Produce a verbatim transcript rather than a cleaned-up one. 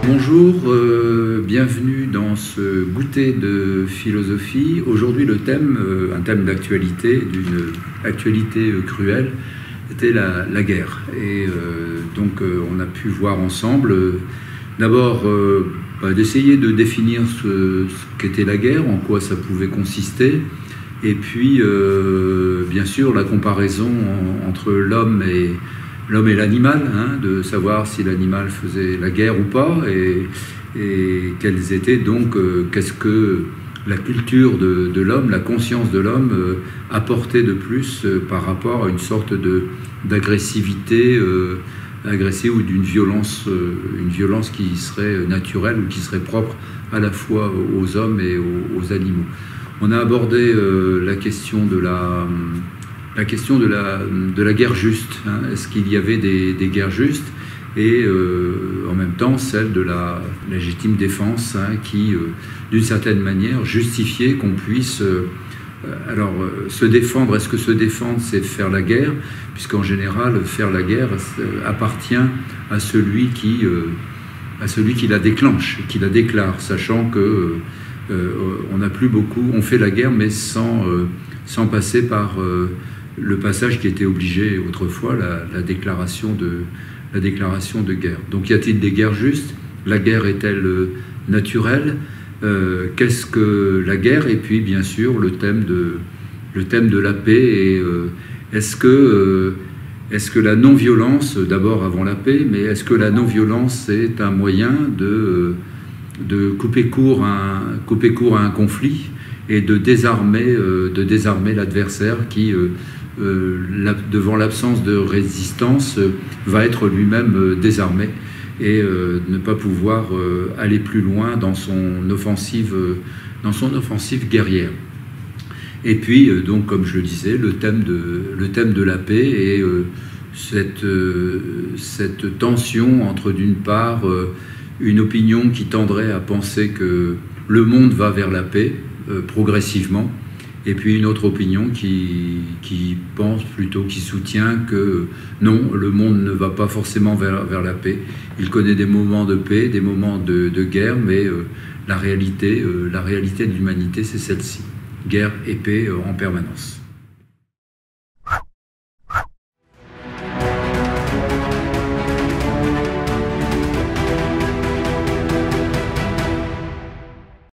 Bonjour, euh, bienvenue dans ce goûter de philosophie. Aujourd'hui, le thème, euh, un thème d'actualité, d'une actualité euh, cruelle, était la, la guerre. Et euh, donc, euh, on a pu voir ensemble, euh, d'abord, euh, bah, d'essayer de définir ce, ce qu'était la guerre, en quoi ça pouvait consister, et puis, euh, bien sûr, la comparaison en, entre l'homme et l'homme et l'animal, hein, de savoir si l'animal faisait la guerre ou pas, et, et quelles étaient donc, euh, qu'est-ce que la culture de, de l'homme, la conscience de l'homme euh, apportait de plus euh, par rapport à une sorte de, d'agressivité euh, agressive ou d'une violence, euh, une violence qui serait naturelle ou qui serait propre à la fois aux hommes et aux, aux animaux. On a abordé euh, la question de la... La question de la, de la guerre juste, hein. Est-ce qu'il y avait des, des guerres justes, et euh, en même temps celle de la légitime défense, hein, qui, euh, d'une certaine manière, justifiait qu'on puisse euh, alors, euh, se défendre. Est-ce que se défendre, c'est faire la guerre, puisqu'en général, faire la guerre appartient à celui qui, euh, à celui qui la déclenche, qui la déclare, sachant que euh, on n'a plus beaucoup, on fait la guerre, mais sans, euh, sans passer par euh, le passage qui était obligé autrefois, la, la, déclaration de, la déclaration de guerre. Donc y a-t-il des guerres justes? La guerre est-elle naturelle? euh, Qu'est-ce que la guerre? Et puis bien sûr le thème de, le thème de la paix. Et euh, est-ce que, euh, est-ce que la non-violence, d'abord avant la paix, mais est-ce que la non-violence est un moyen de, de couper court à un, couper court à un conflit et de désarmer, euh, de désarmer l'adversaire qui... Euh, Euh, la, devant l'absence de résistance, euh, va être lui-même euh, désarmé et euh, ne pas pouvoir euh, aller plus loin dans son offensive, euh, dans son offensive guerrière. Et puis, euh, donc, comme je le disais, le thème de, le thème de la paix et euh, cette, euh, cette tension entre, d'une part, euh, une opinion qui tendrait à penser que le monde va vers la paix euh, progressivement, et puis une autre opinion qui, qui pense plutôt, qui soutient que non, le monde ne va pas forcément vers, vers la paix. Il connaît des moments de paix, des moments de, de guerre, mais euh, la réalité, euh, la réalité de l'humanité, c'est celle-ci. Guerre et paix euh, en permanence.